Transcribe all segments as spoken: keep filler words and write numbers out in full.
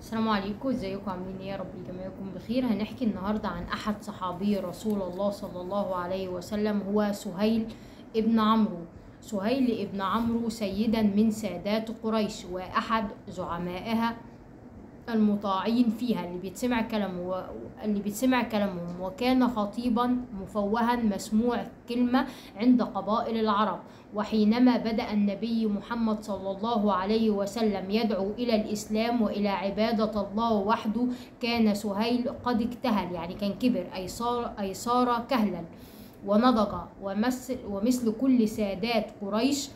السلام عليكم، ازيكم؟ عاملين ايه؟ يا رب الجميع يكون بخير. هنحكي النهارده عن احد صحابي رسول الله صلى الله عليه وسلم، هو سهيل ابن عمرو. سهيل ابن عمرو سيدا من سادات قريش واحد زعمائها المطاعين فيها، اللي بيتسمع كلامه اللي بيتسمع كلامهم، وكان خطيبا مفوها مسموع كلمة عند قبائل العرب. وحينما بدأ النبي محمد صلى الله عليه وسلم يدعو إلى الإسلام وإلى عبادة الله وحده، كان سهيل قد اكتهل، يعني كان كبر، أي صار, أي صار كهلا ونضج، ومثل, ومثل كل سادات قريش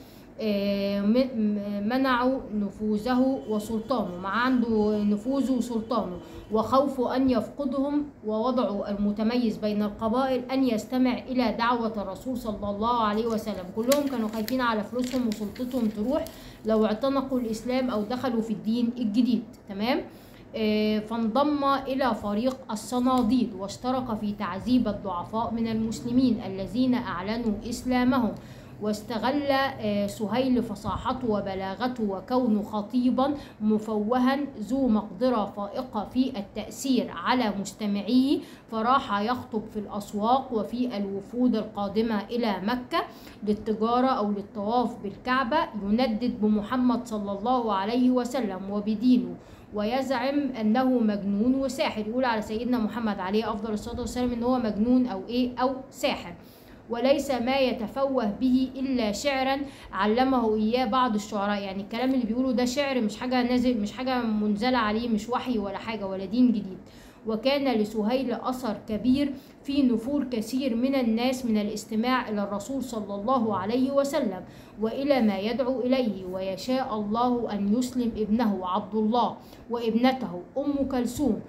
منعوا نفوذه وسلطانه، مع عنده نفوذه وسلطانه، وخوف أن يفقدهم، ووضعوا المتميز بين القبائل أن يستمع إلى دعوة الرسول صلى الله عليه وسلم. كلهم كانوا خايفين على فلوسهم وسلطتهم تروح لو اعتنقوا الإسلام أو دخلوا في الدين الجديد. تمام. فانضم إلى فريق الصناديد، واشترك في تعذيب الضعفاء من المسلمين الذين أعلنوا إسلامهم. واستغل سهيل فصاحته وبلاغته وكونه خطيبا مفوها ذو مقدرة فائقة في التأثير على مستمعيه، فراح يخطب في الأسواق وفي الوفود القادمة إلى مكة للتجارة أو للطواف بالكعبة، يندد بمحمد صلى الله عليه وسلم وبدينه، ويزعم أنه مجنون وساحر. يقول على سيدنا محمد عليه أفضل الصلاة والسلام إن هو مجنون أو إيه أو ساحر، وليس ما يتفوه به إلا شعرا علمه إياه بعض الشعراء. يعني الكلام اللي بيقوله ده شعر، مش حاجة نازل، مش حاجة منزلة عليه، مش وحي ولا حاجة ولا دين جديد. وكان لسهيل أثر كبير في نفور كثير من الناس من الاستماع إلى الرسول صلى الله عليه وسلم وإلى ما يدعو إليه. ويشاء الله أن يسلم ابنه عبد الله وابنته أم كلثوم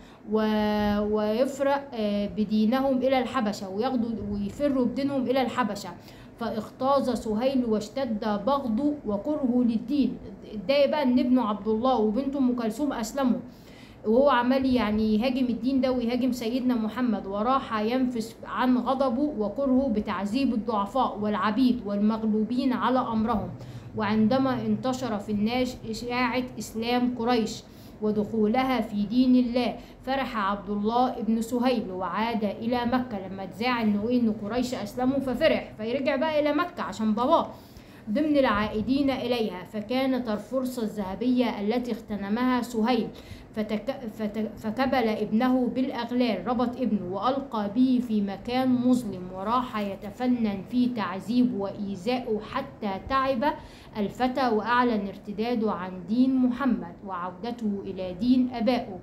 ويفرق بدينهم إلى الحبشة، وياخدوا ويفروا بدينهم إلى الحبشة. فاختاز سهيل واشتد بغضه وكرهه للدين. اتضايق بقى ان ابنه عبد الله وبنته ام كلثوم اسلموا، وهو عمال يعني يهاجم الدين ده ويهاجم سيدنا محمد، وراح ينفس عن غضبه وكرهه بتعذيب الضعفاء والعبيد والمغلوبين على أمرهم. وعندما انتشر في الناس إشاعة إسلام قريش ودخولها في دين الله، فرح عبد الله ابن سهيل وعاد إلى مكة. لما اتذاع إنه إن قريش أسلموا ففرح، فيرجع بقى إلى مكة عشان باباه ضمن العائدين إليها. فكانت الفرصة الذهبية التي اغتنمها سهيل، فتك... فتك... فكبل ابنه بالأغلال، ربط ابنه وألقى به في مكان مظلم، وراح يتفنن في تعذيب وإيذائه حتى تعب الفتى، وأعلن ارتداده عن دين محمد وعودته إلى دين أبائه.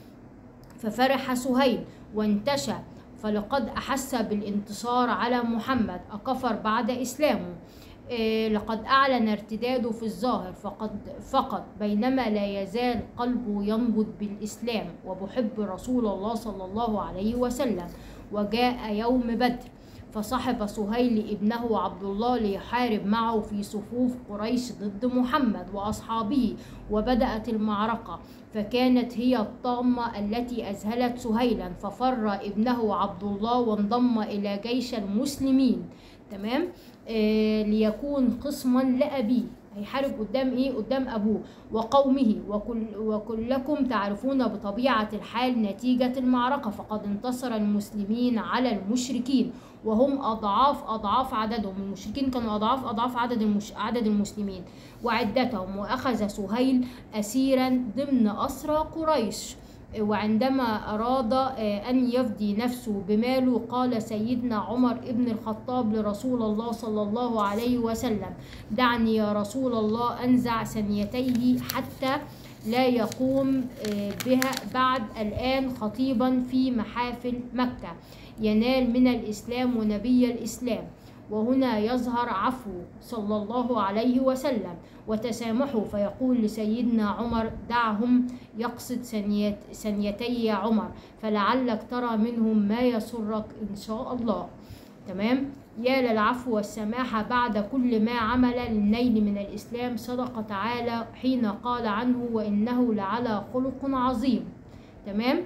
ففرح سهيل وانتشى، فلقد أحس بالانتصار على محمد، أكفر بعد إسلامه. إيه لقد أعلن ارتداده في الظاهر فقد فقط، بينما لا يزال قلبه ينبض بالإسلام وبحب رسول الله صلى الله عليه وسلم. وجاء يوم بدر، فصحب سهيل ابنه عبد الله ليحارب معه في صفوف قريش ضد محمد وأصحابه، وبدأت المعركة، فكانت هي الطامة التي أذهلت سهيلا، ففر ابنه عبد الله وانضم إلى جيش المسلمين. تمام. آه ليكون قسما لأبيه، هيحارب قدام ايه؟ قدام ابوه وقومه. وكل وكلكم تعرفون بطبيعة الحال نتيجة المعركة، فقد انتصر المسلمين على المشركين وهم اضعاف اضعاف عددهم. المشركين كانوا اضعاف اضعاف عدد المش... عدد المسلمين وعدتهم. واخذ سهيل اسيرا ضمن اسرى قريش. وعندما أراد أن يفدي نفسه بماله، قال سيدنا عمر ابن الخطاب لرسول الله صلى الله عليه وسلم: دعني يا رسول الله أنزع ثنيتيه حتى لا يقوم بها بعد الآن خطيبا في محافل مكة ينال من الإسلام ونبي الإسلام. وهنا يظهر عفو صلى الله عليه وسلم وتسامحه، فيقول لسيدنا عمر: دعهم، يقصد ثنيت ثنيتي يا عمر، فلعلك ترى منهم ما يسرك إن شاء الله. تمام. يا للعفو والسماحة بعد كل ما عمل للنيل من الإسلام. صدق تعالى حين قال عنه: وإنه لعلى خلق عظيم. تمام.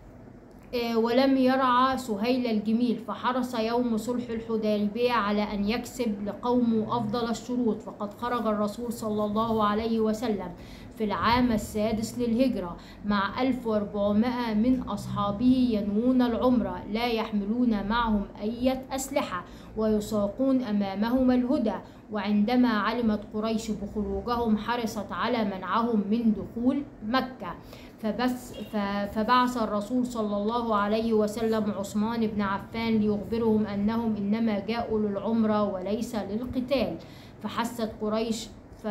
ولم يرعى سهيل الجميل، فحرص يوم صلح الحديبية على أن يكسب لقومه أفضل الشروط. فقد خرج الرسول صلى الله عليه وسلم في العام السادس للهجرة مع ألف وأربعمائة من أصحابه ينوون العمرة لا يحملون معهم أي أسلحة ويساقون أمامهم الهدى. وعندما علمت قريش بخروجهم حرصت على منعهم من دخول مكة، فبس فبعث الرسول صلى الله عليه وسلم عثمان بن عفان ليخبرهم أنهم إنما جاءوا للعمرة وليس للقتال. فحست قريش ف...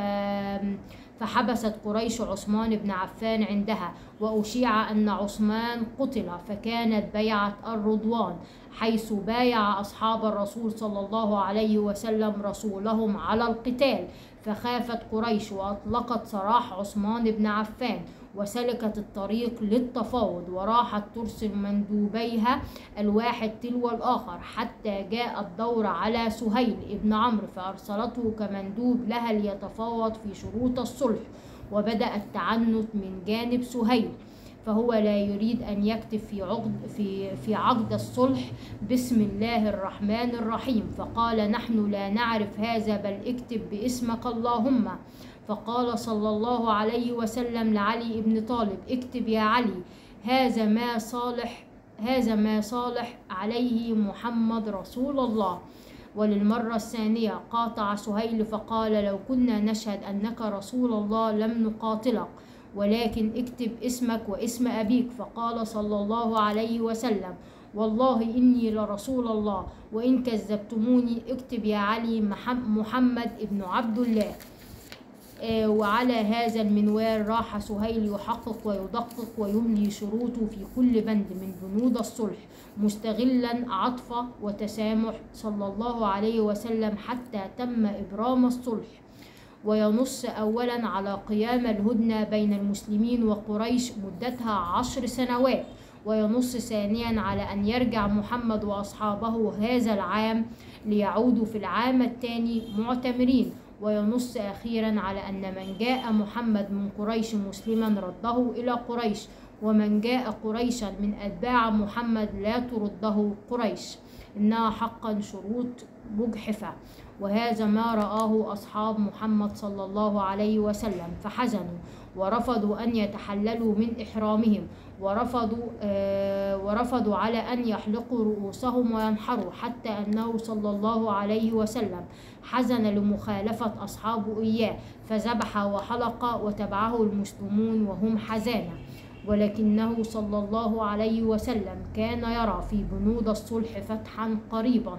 فحبست قريش عثمان بن عفان عندها، وأشيع أن عثمان قتل، فكانت بيعة الرضوان حيث بايع أصحاب الرسول صلى الله عليه وسلم رسولهم على القتال. فخافت قريش وأطلقت سراح عثمان بن عفان وسلكت الطريق للتفاوض، وراحت ترسل مندوبيها الواحد تلو الآخر حتى جاء الدور على سهيل ابن عمرو فأرسلته كمندوب لها ليتفاوض في شروط الصلح. وبدأ التعنت من جانب سهيل، فهو لا يريد أن يكتب في عقد في في عقد الصلح بسم الله الرحمن الرحيم، فقال نحن لا نعرف هذا بل اكتب باسمك اللهم. فقال صلى الله عليه وسلم لعلي بن طالب اكتب يا علي هذا ما صالح هذا ما صالح عليه محمد رسول الله. وللمرة الثانية قاطع سهيل فقال لو كنا نشهد أنك رسول الله لم نقاتلك، ولكن اكتب اسمك واسم أبيك. فقال صلى الله عليه وسلم والله إني لرسول الله، وإن كذبتموني اكتب يا علي محمد ابن عبد الله. آه وعلى هذا المنوال راح سهيل يحقق ويدقق ويملي شروطه في كل بند من بنود الصلح، مستغلا عطف وتسامح صلى الله عليه وسلم حتى تم إبرام الصلح. وينص أولا على قيام الهدنة بين المسلمين وقريش مدتها عشر سنوات، وينص ثانيا على أن يرجع محمد وأصحابه هذا العام ليعودوا في العام الثاني معتمرين، وينص أخيرا على أن من جاء محمد من قريش مسلما رده إلى قريش، ومن جاء قريشا من أتباع محمد لا ترده قريش، إنها حقا شروط مجحفة. وهذا ما رآه أصحاب محمد صلى الله عليه وسلم فحزنوا ورفضوا أن يتحللوا من إحرامهم، ورفضوا آه ورفضوا على أن يحلقوا رؤوسهم وينحروا، حتى أنه صلى الله عليه وسلم حزن لمخالفة أصحابه إياه فذبح وحلق وتبعه المسلمون وهم حزانة. ولكنه صلى الله عليه وسلم كان يرى في بنود الصلح فتحا قريبا،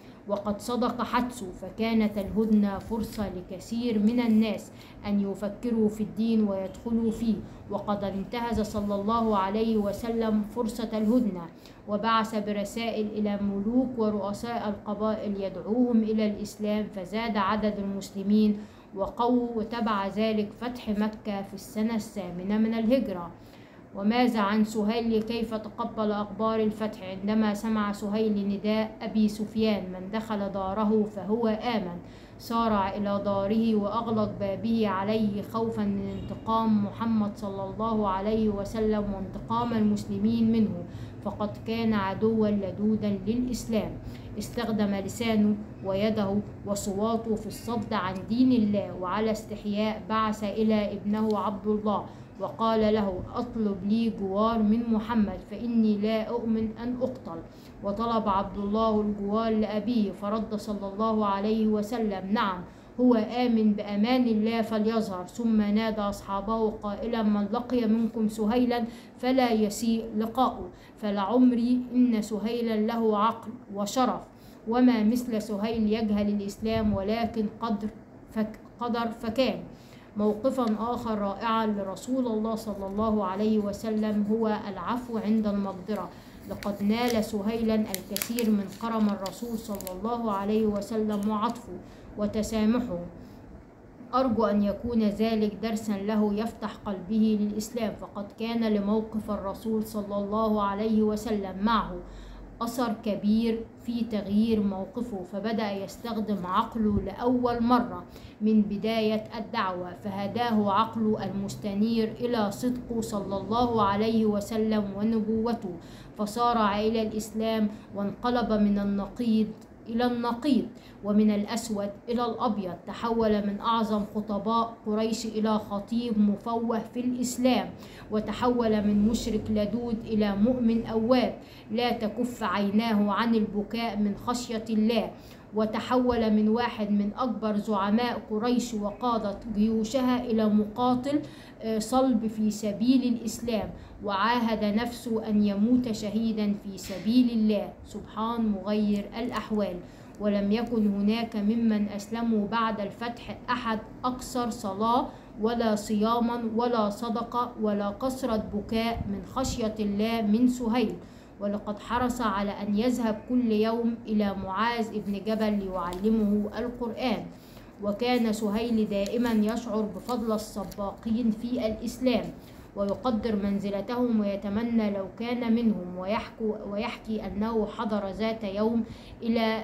وقد صدق حدسه، فكانت الهدنة فرصة لكثير من الناس أن يفكروا في الدين ويدخلوا فيه، وقد انتهز صلى الله عليه وسلم فرصة الهدنة وبعث برسائل إلى ملوك ورؤساء القبائل يدعوهم إلى الإسلام، فزاد عدد المسلمين وقووا، وتبع ذلك فتح مكة في السنة الثامنة من الهجرة. وماذا عن سهيل؟ كيف تقبل أخبار الفتح؟ عندما سمع سهيل نداء أبي سفيان من دخل داره فهو آمن، سارع إلى داره وأغلق بابه عليه خوفا من انتقام محمد صلى الله عليه وسلم وانتقام المسلمين منه، فقد كان عدوا لدودا للإسلام. استخدم لسانه ويده وصواته في الصد عن دين الله، وعلى استحياء بعث إلى ابنه عبد الله وقال له أطلب لي جوار من محمد فإني لا أؤمن أن أقتل. وطلب عبد الله الجوار لأبيه، فرد صلى الله عليه وسلم نعم هو آمن بأمان الله فليظهر، ثم نادى أصحابه قائلا من لقي منكم سهيلا فلا يسيء لقاؤه، فلعمري إن سهيلا له عقل وشرف، وما مثل سهيل يجهل الإسلام ولكن قدر فك قدر فكان. موقفا آخر رائعا لرسول الله صلى الله عليه وسلم هو العفو عند المقدرة، لقد نال سهيلا الكثير من كرم الرسول صلى الله عليه وسلم وعطفه وتسامحه. أرجو أن يكون ذلك درسا له يفتح قلبه للإسلام، فقد كان لموقف الرسول صلى الله عليه وسلم معه أثر كبير في تغيير موقفه، فبدأ يستخدم عقله لأول مرة من بداية الدعوة، فهداه عقله المستنير إلى صدقه صلى الله عليه وسلم ونبوته، فصارع إلى الإسلام وانقلب من النقيض إلى النقيض، ومن الأسود إلى الأبيض. تحول من أعظم خطباء قريش إلى خطيب مفوه في الإسلام، وتحول من مشرك لدود إلى مؤمن أواب لا تكف عيناه عن البكاء من خشية الله. وتحول من واحد من أكبر زعماء قريش وقادة جيوشها إلى مقاتل صلب في سبيل الإسلام، وعاهد نفسه أن يموت شهيدا في سبيل الله. سبحان مغير الأحوال. ولم يكن هناك ممن أسلموا بعد الفتح أحد أكثر صلاة ولا صياما ولا صدقة ولا كثرة بكاء من خشية الله من سهيل. ولقد حرص على أن يذهب كل يوم إلى معاذ بن جبل ليعلمه القرآن. وكان سهيل دائما يشعر بفضل السباقين في الإسلام ويقدر منزلتهم ويتمنى لو كان منهم، ويحكي, ويحكي أنه حضر ذات يوم إلى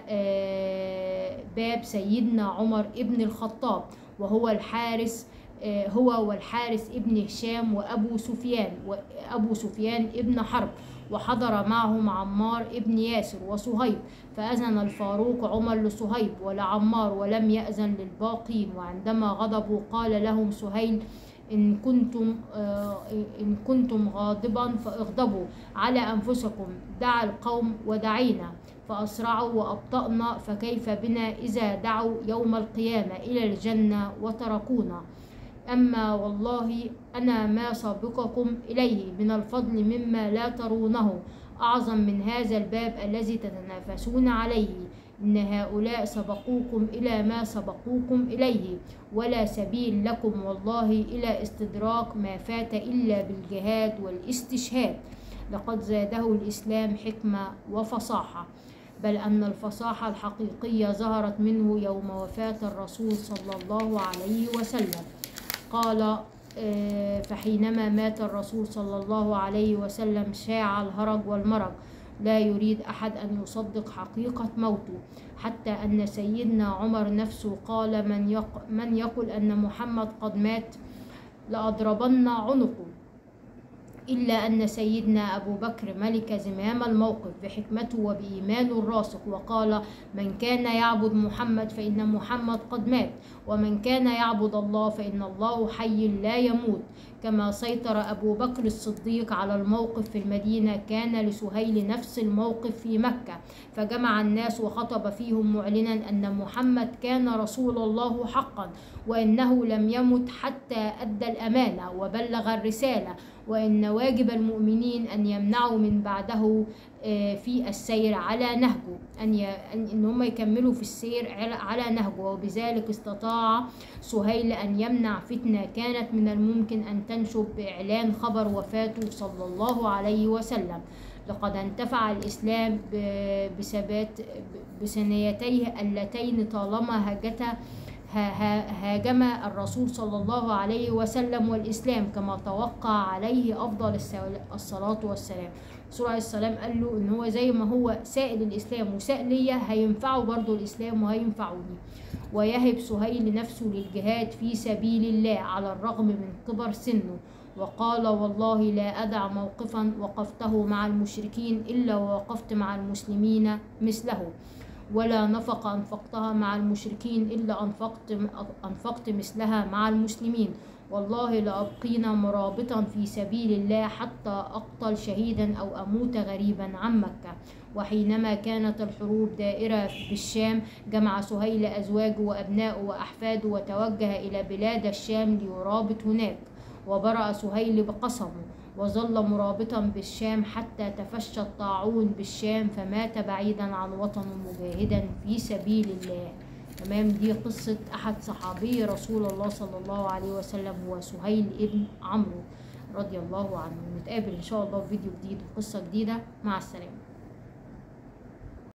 باب سيدنا عمر ابن الخطاب وهو الحارس هو والحارس ابن هشام وأبو سفيان وأبو سفيان ابن حرب، وحضر معهم عمار ابن ياسر وصهيب، فأذن الفاروق عمر لصهيب ولعمار ولم يأذن للباقين. وعندما غضبوا قال لهم سهيل: إن كنتم إن كنتم غاضبا فاغضبوا على أنفسكم، دعا القوم ودعينا فأسرعوا وأبطأنا، فكيف بنا إذا دعوا يوم القيامة إلى الجنة وتركونا؟ أما والله أنا ما سابقكم إليه من الفضل مما لا ترونه أعظم من هذا الباب الذي تتنافسون عليه. إن هؤلاء سبقوكم إلى ما سبقوكم إليه، ولا سبيل لكم والله إلى استدراك ما فات إلا بالجهاد والاستشهاد. لقد زاده الإسلام حكمة وفصاحة، بل أن الفصاحة الحقيقية ظهرت منه يوم وفاة الرسول صلى الله عليه وسلم. قال: فحينما مات الرسول صلى الله عليه وسلم شاع الهرج والمرج، لا يريد أحد أن يصدق حقيقة موته، حتى أن سيدنا عمر نفسه قال: من, يق من يقل أن محمد قد مات لأضربن عنقه. إلا أن سيدنا أبو بكر ملك زمام الموقف بحكمته وبإيمانه الراسخ، وقال: من كان يعبد محمد فإن محمد قد مات، ومن كان يعبد الله فإن الله حي لا يموت. كما سيطر أبو بكر الصديق على الموقف في المدينة، كان لسهيل نفس الموقف في مكة، فجمع الناس وخطب فيهم معلنا أن محمد كان رسول الله حقا، وإنه لم يمت حتى أدى الأمانة وبلغ الرسالة، وإن واجب المؤمنين أن يمنعوا من بعده في السير على نهجه، أن إن هم يكملوا في السير على نهجه. وبذلك استطاع سهيل أن يمنع فتنة كانت من الممكن أن تنشب بإعلان خبر وفاته صلى الله عليه وسلم. لقد انتفع الإسلام بثبات بثنيتيه اللتين طالما هاجتا هاجم الرسول صلى الله عليه وسلم والإسلام، كما توقع عليه أفضل الصلاة والسلام. الرسول عليه السلام قال له إن هو زي ما هو سائل الإسلام وسائل ليا، هينفعه برضه الإسلام وهينفعوني. ويهب سهيل نفسه للجهاد في سبيل الله على الرغم من كبر سنه، وقال: والله لا أدع موقفا وقفته مع المشركين إلا ووقفت مع المسلمين مثله، ولا نفقة أنفقتها مع المشركين إلا أنفقت, أنفقت مثلها مع المسلمين. والله لأبقين مرابطا في سبيل الله حتى أقتل شهيدا أو أموت غريبا عن مكة. وحينما كانت الحروب دائرة بالشام، جمع سهيل أزواجه وأبنائه وأحفاده وتوجه إلى بلاد الشام ليرابط هناك. وبرأ سهيل بقسمه وظل مرابطا بالشام حتى تفشى الطاعون بالشام، فمات بعيدا عن وطنه مجاهدا في سبيل الله. تمام. دي قصة أحد صحابي رسول الله صلى الله عليه وسلم، هو سهيل ابن عمرو رضي الله عنه. نتقابل إن شاء الله في فيديو جديد وقصة جديدة. مع السلامة.